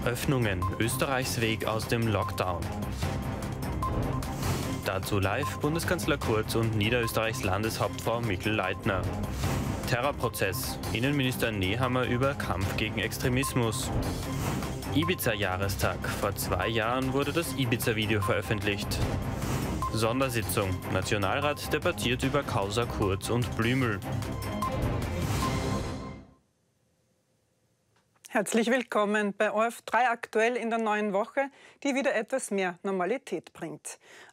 Öffnungen, Österreichs Weg aus dem Lockdown. Dazu live Bundeskanzler Kurz und Niederösterreichs Landeshauptfrau Mikl-Leitner. Terrorprozess, Innenminister Nehammer über Kampf gegen Extremismus. Ibiza-Jahrestag, vor 2 Jahren wurde das Ibiza-Video veröffentlicht. Sondersitzung, Nationalrat debattiert über Causa Kurz und Blümel. Herzlich willkommen bei ORF3 aktuell in der neuen Woche, die wieder etwas mehr Normalität bringt.